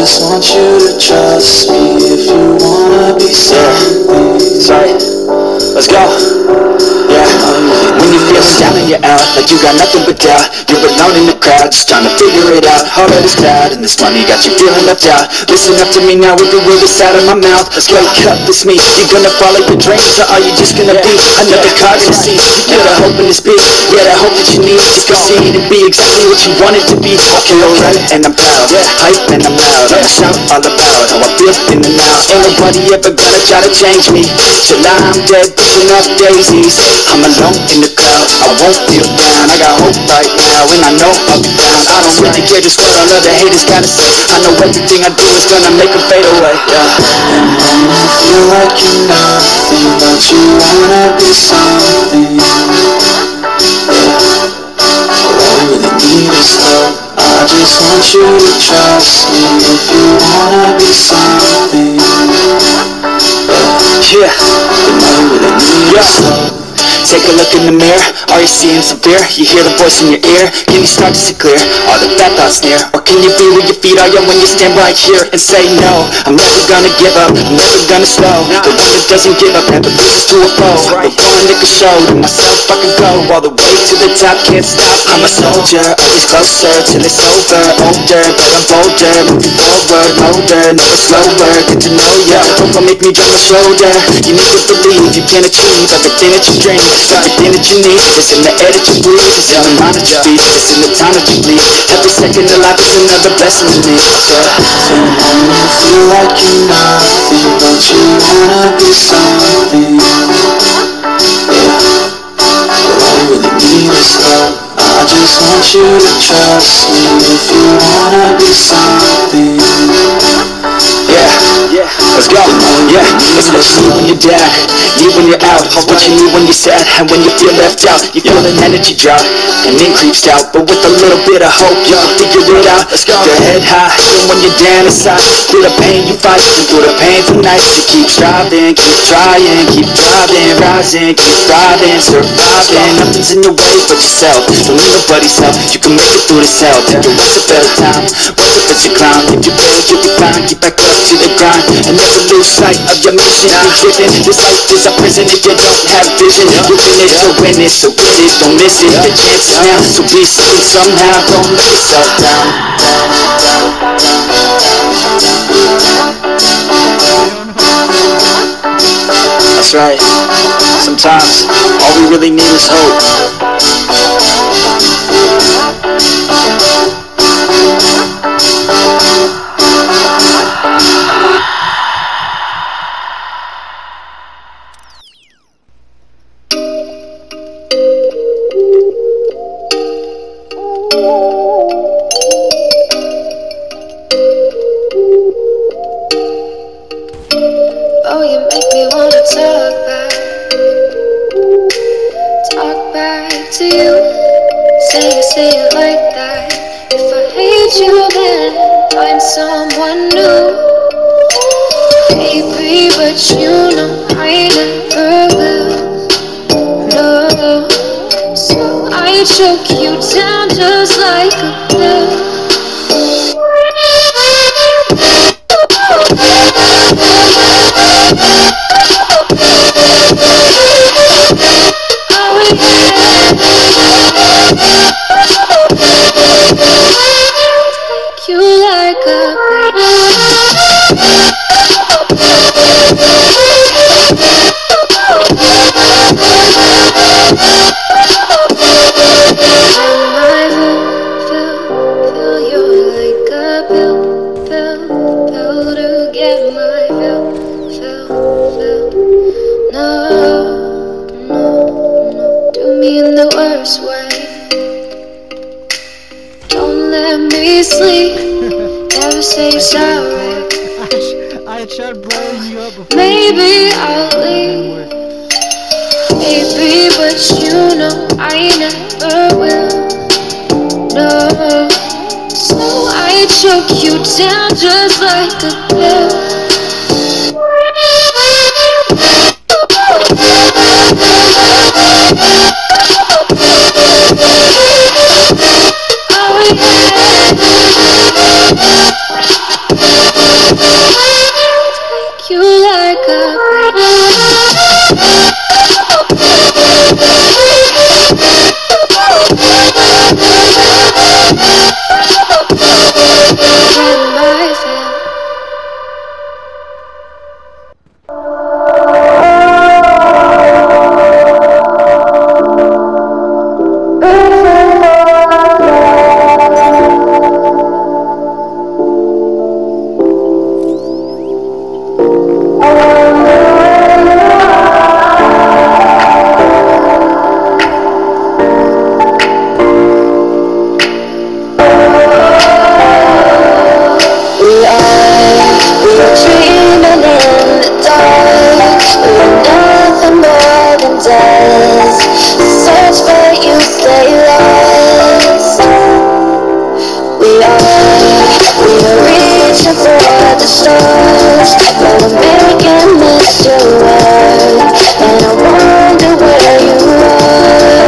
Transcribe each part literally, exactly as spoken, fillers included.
just want you to trust me if you wanna be something. Sorry, let's go. Yeah, when you're feeling down and you're out, like you got nothing but doubt, you're alone in the crowd, just trying to figure it out. All of this cloud and this money got you feeling left out. Listen up to me now, with the words out of my mouth. Let's wake up, it's me. You're gonna follow your dreams, or are you just gonna be another card in the sea? You got hope in this beat, yeah, that hope that you need to proceed and be exactly what you want it to be. Okay, alright, and I'm proud, hype and I'm loud. I'ma shout all about how I feel in the now. Ain't nobody ever gonna try to change me till I'm dead, pushing up daisies. I'm alone in the crowd, I won't feel down. I got hope right now, and I know I'll be found. I don't really care just what all other haters gotta say. I know everything I do is gonna make them fade away, yeah. And when you feel like you're nothing, but you wanna be something, yeah. All I really need is love. I just want you to trust me if you wanna be something, yeah. Then all you really need yeah. is love. Take a look in the mirror, are you seeing some fear? You hear the voice in your ear, can you start to see clear? Are the bad thoughts near? Or can you be where your feet are, yeah, when you stand right here and say no? I'm never gonna give up, I'm never gonna slow. The one that doesn't give up never loses to a foe. The one that can show to myself I can go all the way to the top, can't stop. I'm a soldier, always closer till it's over. Older, but I'm bolder, moving forward, older, never slower. Get to know ya, hope will make me drop my shoulder. You need to believe you can achieve everything that you dream. Everything that you need is in the air that you breathe. It's in the mind that you feed, it's in the time that you bleed. Every second of life is another blessing to me, yeah. So when you feel like you're nothing, but you wanna be something, yeah. All I really need is love. I just want you to trust me if you wanna be something, yeah, yeah, let's go, yeah. It's what you need when you're down, need when you're out, what you need when you're sad, and when you feel left out. You feel an energy drop, and then creeps out, but with a little bit of hope, y'all figure it out. Let's go, your head high, even when you're down inside. Through the pain you fight, through the painful nights, you keep striving, keep trying, keep driving, rising, keep thriving, surviving. Nothing's in your way but yourself, don't need nobody's help. You can make it through this hell, take it once a better time, once if it's your climb. If you fail, you'll be fine, get back up to the grind, and never lose sight of your mission. Be driven, this life is a prison if you don't have vision. You're in it to win it, so get it, don't miss it. The chance is now, so be something somehow. Don't let yourself down, down, down, That's right, sometimes all we really need is hope. Oh, you make me wanna talk back, talk back to you. Say it, say it like that. If I hate you, then find someone new. Baby, but you know I never will. No, so I choke you down just like a pill. You like a sleep, never say sorry. I tried blowing you up before. Maybe I'll leave, baby, but you know I never will. No, so I choke you down just like a pill. Oh yeah. us. Search but you stay lost. We are, we are reaching for the stars, but we're making this your world, and I wonder where you are.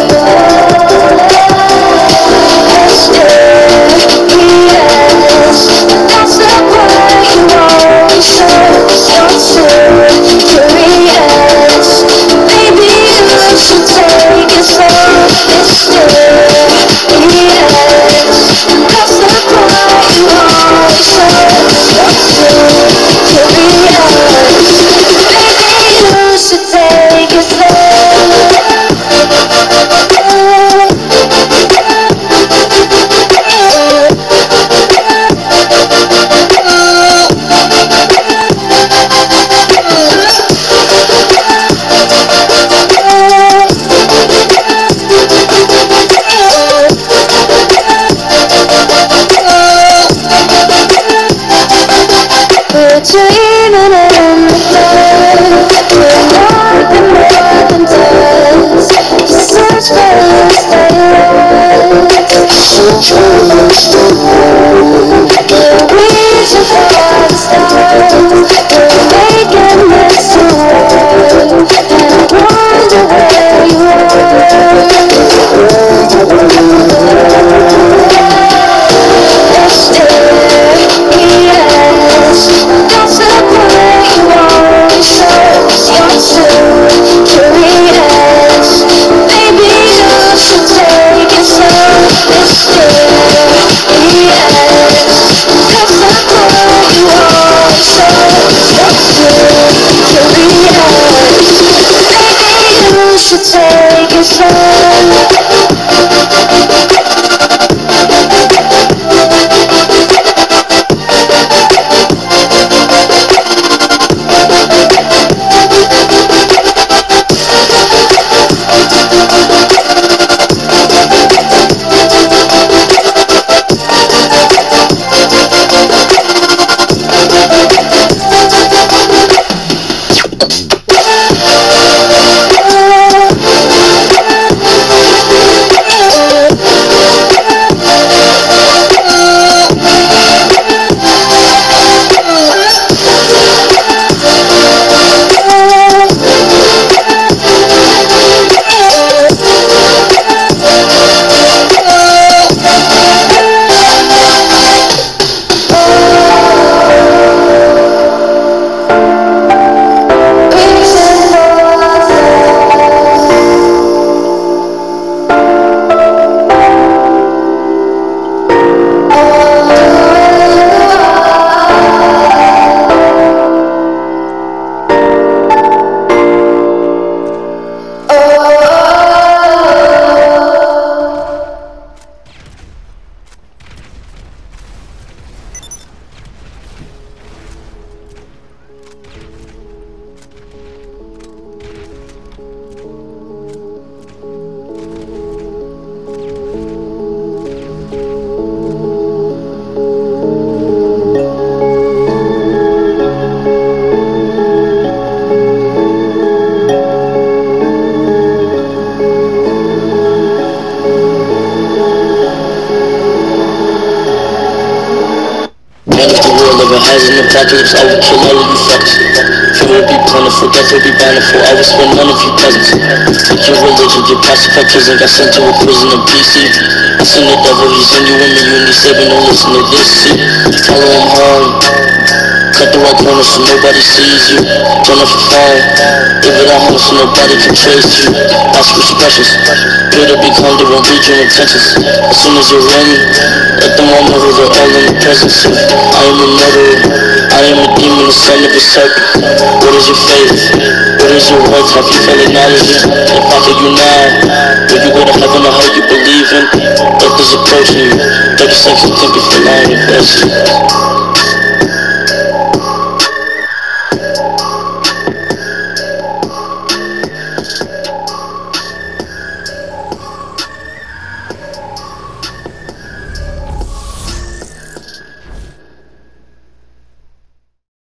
Mysterious, that's not what you always said. You're too curious. Maybe you should take it slow. Mysterious, that's not what you always said. You're too curious. Maybe you should take it slow. We're dreaming in the dark. We're more than more than dust. Search for you, stay lost. Search for you, stay lost. We're reaching for the stars. We're making this a world, and I wonder where you are. Mysterious, that's not what you always said. You're too curious. Maybe you should take it slow. Mysterious, that's not what you always said. You're too curious. Maybe you should take it slow. Apocalypse, I will kill all of you fuckers. Few will be plentiful, death will be bountiful. I will spare none of you peasants. Take your religion, get pacified prison. Got sent to a prison in P C. I seen the devil, he's in you, and me, you need saving. Don't listen to this, see. Follow him home. Cut the right corner so nobody sees you. Turn off your phone. Leave it at home so nobody can trace you. Ask expressions. Pray to be calm, they won't read your intentions. As soon as you're in, let them all know who they're all in the presence of. I am a murderer. I am a demon, the son of a serpent. What is your faith? What is your worth? Have you felt acknowledgement? If I could you now, will you go to heaven or hell you believe in? Death is approaching you. thirty seconds to think if you're lying, your blessing.